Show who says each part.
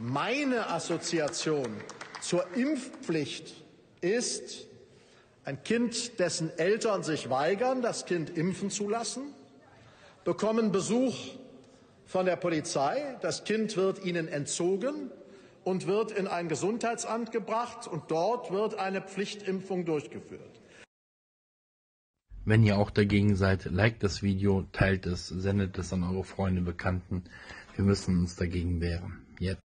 Speaker 1: Meine Assoziation zur Impfpflicht ist ein Kind, dessen Eltern sich weigern, das Kind impfen zu lassen, bekommen Besuch von der Polizei, das Kind wird ihnen entzogen und wird in ein Gesundheitsamt gebracht, und dort wird eine Pflichtimpfung durchgeführt.
Speaker 2: Wenn ihr auch dagegen seid, liked das Video, teilt es, sendet es an eure Freunde, Bekannten. Wir müssen uns dagegen wehren. Jetzt.